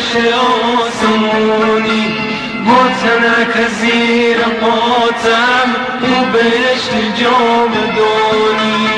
فرشته آسمونی بطنک زیر پاتم او بهشت جاودانی.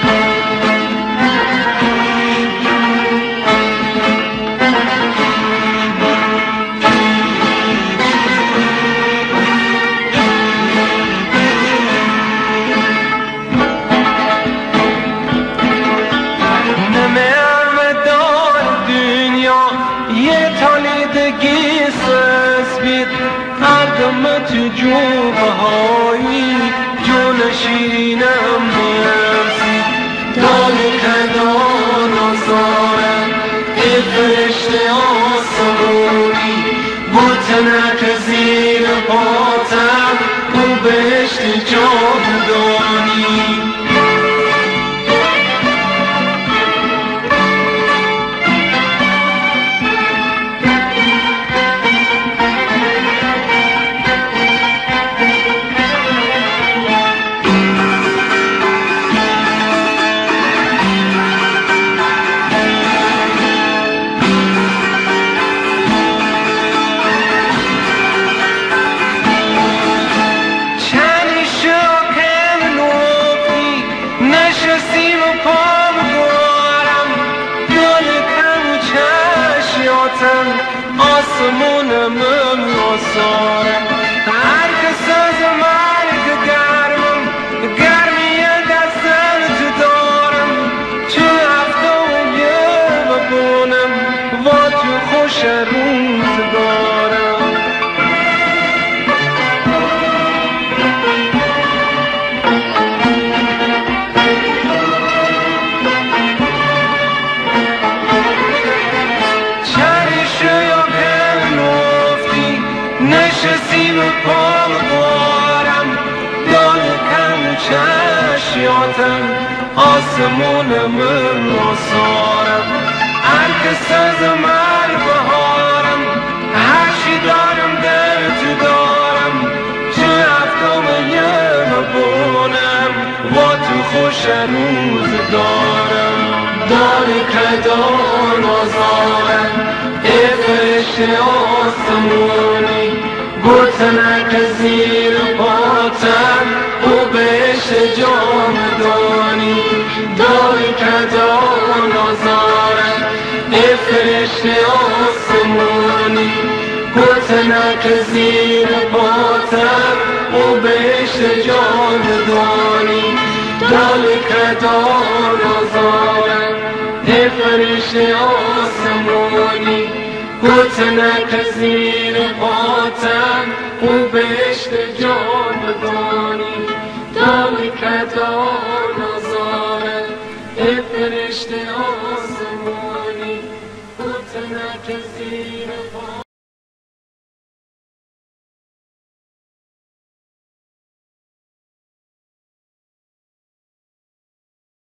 تو جوبه هایی جونشینم میرسید دال کدان آزارم ای فرشته آسمونی بطنک زیر پاتم او بهشت جاودانی. آسمونم آسارم هر کس از مرگ گرمم گرمی دستم تو دارم تو هفته و یه ببونم و تو خوش روزگارم. نشستیم پا بارم دال کم چشیاتم آسمونم آسارم هر کس از مرگ بهارم هرچی دارم در تو دارم چه هفتم یه ببونم و تو خوش روزگارم. دال کدان آزارم ای فرشته آسمونی بطنک زیر پاتم او بهشت جاودانی. دال کدان آزارم ای فرشته آسمونی بطنک زیر پاتم او بهشت جاودانی. دال کدان آزارم ای فرشته آسمونی بطنک زیر پاتم او بهشت جاودانی. دال کدان آزارم ای فرشته آسمونی بطنک